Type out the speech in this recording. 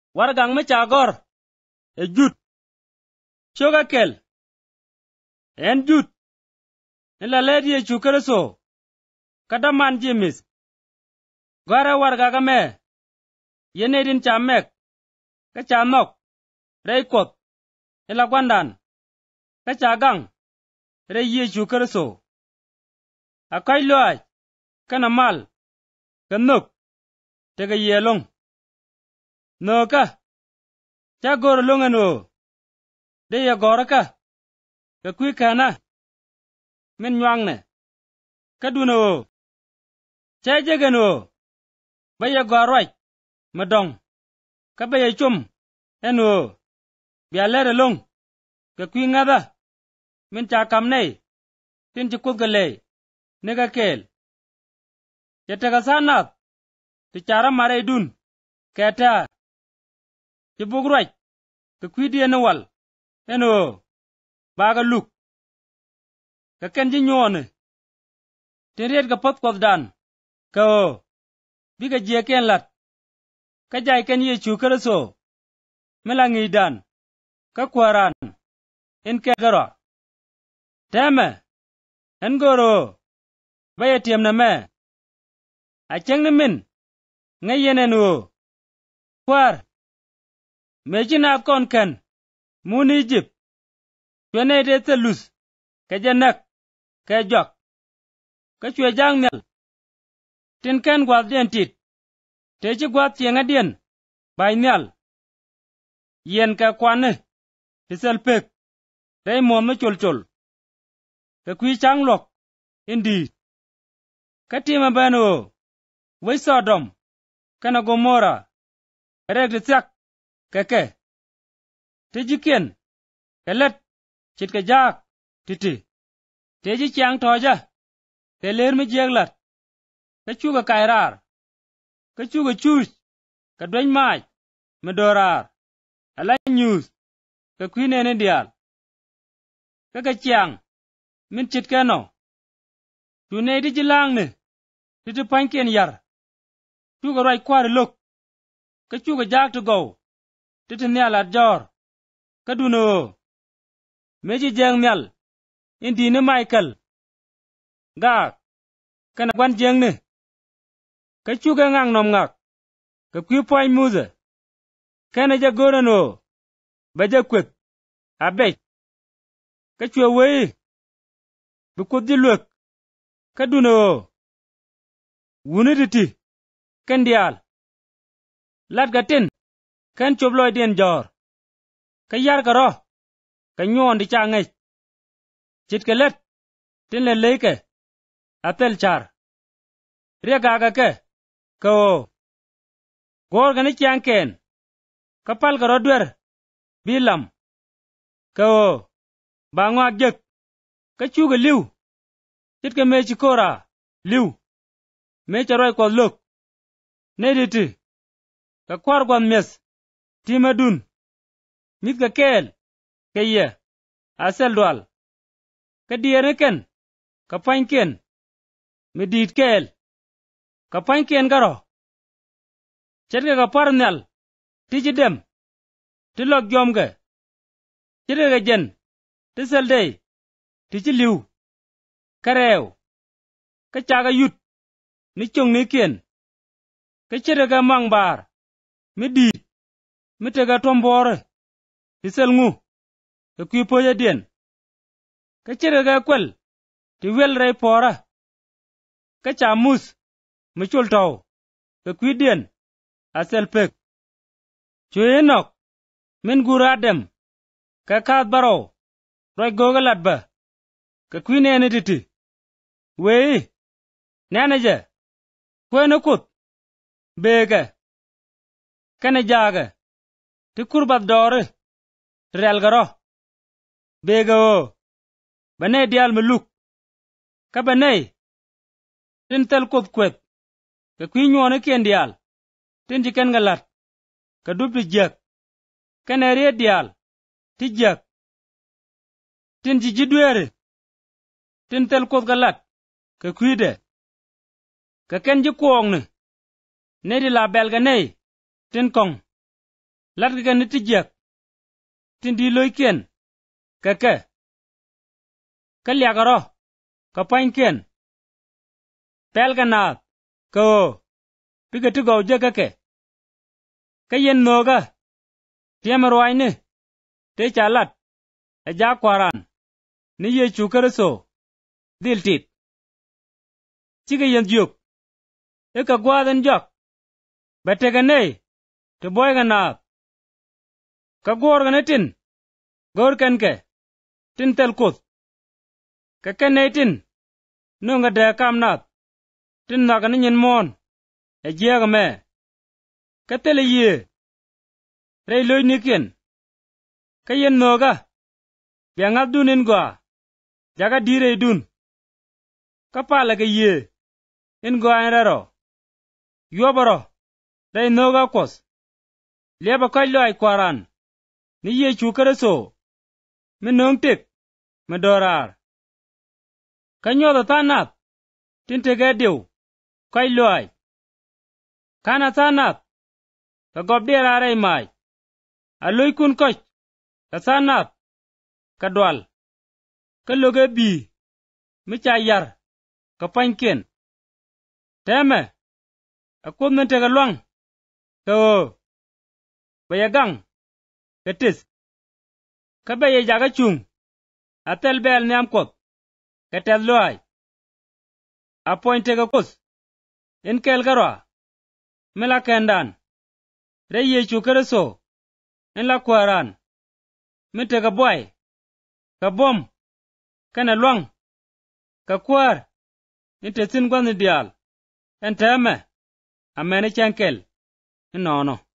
wargang me chagor e jut choga kel en jut ila ledi e chukreso kada man jimis gara wargaga me yenedin chamek ka chamok reikot ila gwandan ka chagang re ye chukreso akai loy kana mal kanuk tega yelong noka chagor longano de ya goraka ka kwi kana men nyangne kaduno chajegano baya goroi madong ka baya chum eno bialere long ka kwi ngada men chakam nei tin chukut gale nega kel chetaga sanat ti chara mare dun keta ti bugroi ka kwi diene wal eno baga luk ka kenji nyone tinriet ka pot kod dan ka biga jeken lat ka jai ken ye chukreso melangi dan ka kwaran en kegaro teme en goro baya tiem na me a cheng ni min ngayenen kwar mejina kon ken muni jip twene de telus ka janak ka jok ka chwe jang nel tin ken gwat den tit te ji gwat tienga dien bai nyal yen ka kwane tisel pek rei mom no chol ka kwi chang lok indi ka tima bano wai Sodom kana Gomora reg de tsak keke tijiken kelet chit ka jak titi teji chang toja teler mi jeglat ka chuga kairar ka chuga chuch ka dwen mai medorar ala news ka kwine ne dial ka chang min chit kano tune di jilang ne titi panken yar chuga roi kwar lok ka chuga jak to go titi nyala jor ka duno meji jeng nyal indi ne Michael gak kana gwan jeng ne ka chuga ngang nom ngak ka kwi poi muze kana ja gorano baja kwet abek ka chwe wei bu kudi luk ka duno wuni diti kan dial lat gatin kan chobloy den jor ka yar karo ka nyon di changai chit ke let tin le leke atel char ria gaga ke ko gor gani chang ken kapal karo dwer bilam ko bangwa jek ka chuga liu chit ke me chikora liu me charoy ko luk ne diti ka kwar gwan mes timadun mit ka kel ke ye asel dwal ka diere ken ka panken me dit kel ka panken garo chetke ka parnal tiji dem tilok jomge chire ga jen tisel dey tiji liu karew ka chaga yut ni chong ni kien ka chire ga mangbar mi dit mi tega tombore tisel ngu ka kwi poja dien ka chire ga kwel ti wel rei pora ka chamus mi chul taw ka kwi dien asel pek chuenok min guradem ka kaat baro roi gogalat ba ka kwi nene titi wei nanaje kwene kut bege kane jaga ti kurbat dore rel garo bege bane dial meluk ka bane tin tel kut kwet ka kwi nyone ken dial tin jiken galat ka dubdi jek kane rie dial ti jek tin jidwere tin tel kut galat ka kwide ka ken ji kuong ne di la belga nei tin kong lat ga ni tijek tin di loy ken keke ka liagaro ka pain ken pel ga na ko piga tu go je keke ka yen noga tiamrwai ni te chalat e ja kwaran ni ye chukarso diltit chige yen juk e ka gwaden jok betega nei te boy ga na ka gor ga netin gor kenke tin tel kut ka kenetin nunga de kam nat tin na ga nin mon e jega me ka tele ye rei loy niken ka yen noga bianga dunin gwa jaga dire dun ka pala ga ye in gwa enraro yobaro rei noga kos leba koy loy kwaran ni ye chukarso mi nong tik mi dorar ka nyoda tanat tinte ga dew koy loy kana tanat ka gob derare mai aloy kun koch ka tanat ka dwal ka loge bi mi cha yar ka panken teme akun mente ga lwang ka bayagang ka tis ka baye jaga chung atel bel nyam kot ka tel loy apointe ga kus in kel garwa mela kendan re ye chukarso in la kwaran mente ga boy ka bom kana lwang ka kwar inte sin gwan dial en teme amene chankel inono